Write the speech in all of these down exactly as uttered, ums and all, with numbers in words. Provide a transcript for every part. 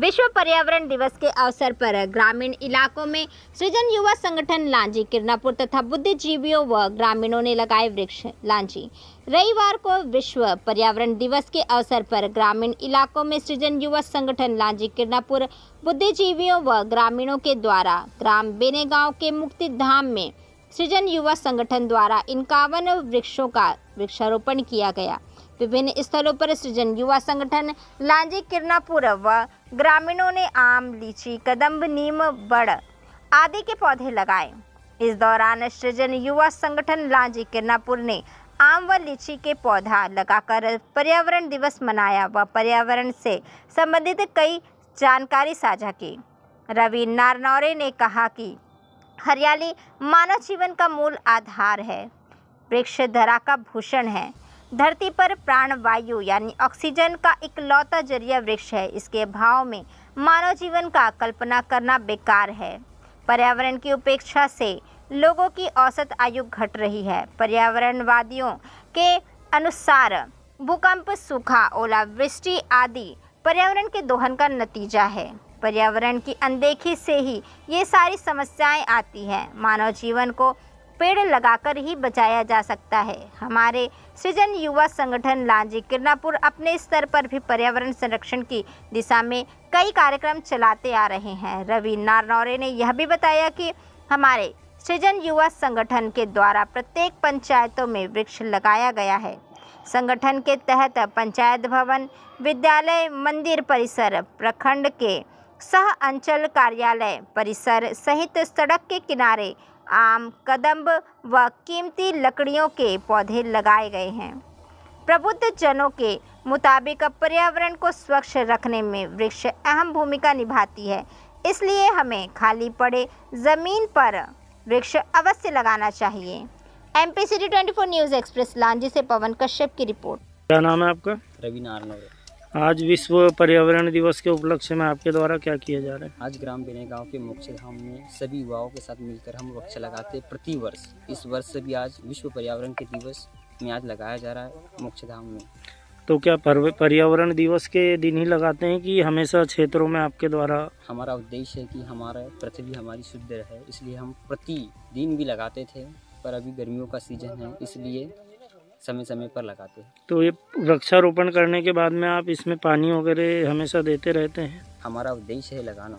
विश्व पर्यावरण दिवस के अवसर पर ग्रामीण इलाकों में सृजन युवा संगठन लांजी किरनापुर तथा बुद्धिजीवियों व ग्रामीणों ने लगाए वृक्ष। लांजी रविवार को विश्व पर्यावरण दिवस के अवसर पर ग्रामीण इलाकों में सृजन युवा संगठन लांजी किरनापुर बुद्धिजीवियों व ग्रामीणों के द्वारा ग्राम बेनेगांव के मुक्ति धाम में सृजन युवा संगठन द्वारा इक्यावन वृक्षों का वृक्षारोपण किया गया। विभिन्न स्थलों पर सृजन युवा संगठन लांजी किरनापुर व ग्रामीणों ने आम, लीची, कदम्ब, नीम, बड़ आदि के पौधे लगाए। इस दौरान सृजन युवा संगठन लांजी किरनापुर ने आम व लीची के पौधा लगाकर पर्यावरण दिवस मनाया व पर्यावरण से संबंधित कई जानकारी साझा की। रवि नारनौरे ने कहा कि हरियाली मानव जीवन का मूल आधार है। वृक्ष धरा का भूषण है। धरती पर प्राण वायु यानी ऑक्सीजन का इकलौता जरिया वृक्ष है। इसके अभाव में मानव जीवन का कल्पना करना बेकार है। पर्यावरण की उपेक्षा से लोगों की औसत आयु घट रही है। पर्यावरणवादियों के अनुसार भूकंप, सूखा, ओलावृष्टि आदि पर्यावरण के दोहन का नतीजा है। पर्यावरण की अनदेखी से ही ये सारी समस्याएं आती हैं। मानव जीवन को पेड़ लगाकर ही बचाया जा सकता है। हमारे सृजन युवा संगठन लांजी किरनापुर अपने स्तर पर भी पर्यावरण संरक्षण की दिशा में कई कार्यक्रम चलाते आ रहे हैं। रवि नारनौरे ने यह भी बताया कि हमारे सृजन युवा संगठन के द्वारा प्रत्येक पंचायतों में वृक्ष लगाया गया है। संगठन के तहत पंचायत भवन, विद्यालय, मंदिर परिसर, प्रखंड के सह अंचल कार्यालय परिसर सहित सड़क के किनारे आम, कदम्ब व कीमती लकड़ियों के पौधे लगाए गए हैं। प्रबुद्ध जनों के मुताबिक पर्यावरण को स्वच्छ रखने में वृक्ष अहम भूमिका निभाती है। इसलिए हमें खाली पड़े जमीन पर वृक्ष अवश्य लगाना चाहिए। MP city twenty four news express Lanji से पवन कश्यप की रिपोर्ट। क्या नाम है आपका? रवि नारनौरे। आज विश्व पर्यावरण दिवस के उपलक्ष्य में आपके द्वारा क्या किया जा रहा है? आज ग्राम बेनेगांव के मुख्य धाम में सभी युवाओं के साथ मिलकर हम वृक्ष लगाते प्रति वर्ष। इस वर्ष से भी आज विश्व पर्यावरण के दिवस में आज लगाया जा रहा है मुख्य धाम में। तो क्या पर्यावरण दिवस के दिन ही लगाते हैं कि हमेशा क्षेत्रों में आपके द्वारा? हमारा उद्देश्य है कि हमारा पृथ्वी हमारी शुद्ध रहे, इसलिए हम प्रति दिन भी लगाते थे, पर अभी गर्मियों का सीजन है इसलिए समय समय पर लगाते हैं। तो ये वृक्षारोपण करने के बाद में आप इसमें पानी वगैरह हमेशा देते रहते हैं? हमारा उद्देश्य है लगाना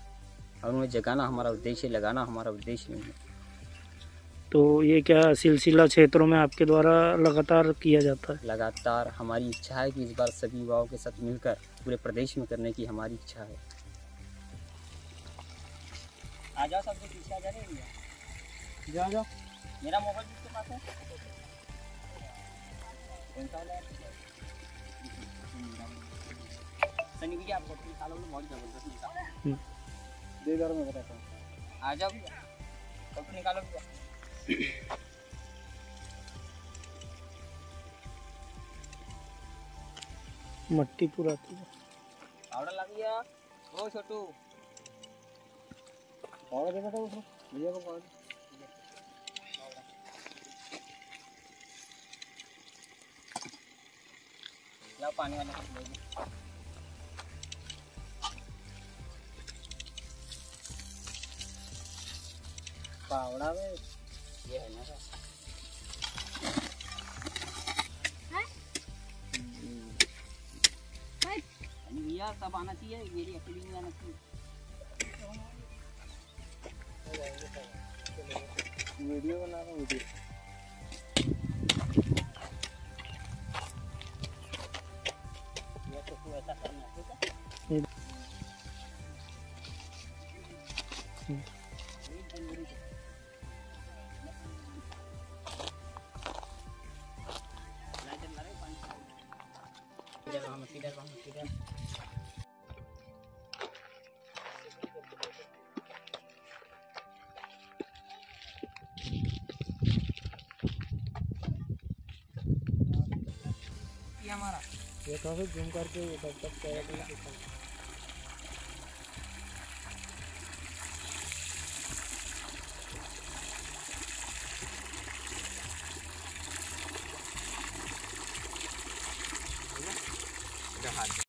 और उन्हें जगाना। हमारा उद्देश्य है लगाना, हमारा उद्देश्य नहीं है। तो ये क्या सिलसिला क्षेत्रों में आपके द्वारा लगातार किया जाता है? लगातार हमारी इच्छा है कि इस बार सभी युवाओं के साथ मिलकर पूरे प्रदेश में करने की हमारी इच्छा है। आ जाओ, सबसे पीछे आ जाओ, जाओ जाओ। मेरा मोबाइल किसके पास है? सनी भैया आपको निकालो, बहुत जबरदस्त निकालो। दे दर में बताता हूँ। आ जाओ भैया, फोटो निकालो भैया। मट्टी पूरा पाउडर ला दिया। ओ छोटू, पाउडर देखा था उसने भैया को पाउडर। लाओ पानी वाला ले लो। पावड़ा में ये है ना भैया, सब आना चाहिए, मेरी अकेली नहीं आना चाहिए। वीडियो बना रहा हूँ, वीडियो। ऐसा करना ठीक है। हमारा ये काफी जूम करके तब तक